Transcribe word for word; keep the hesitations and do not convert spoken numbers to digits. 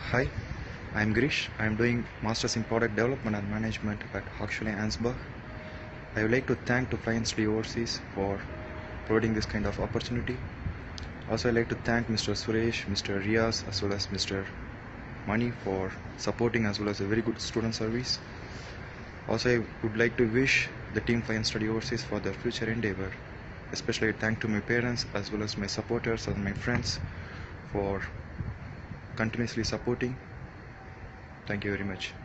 Hi, I'm Grish. I'm doing Masters in Product Development and Management at Hochschule Ansbach. I would like to thank to Fly Study Overseas for providing this kind of opportunity. Also, I'd like to thank Mister Suresh, Mister Riaz, as well as Mister Mani for supporting as well as a very good student service. Also, I would like to wish the team Fly Study Overseas for their future endeavor. Especially, I thank to my parents as well as my supporters and my friends for continuously supporting. Thank you very much.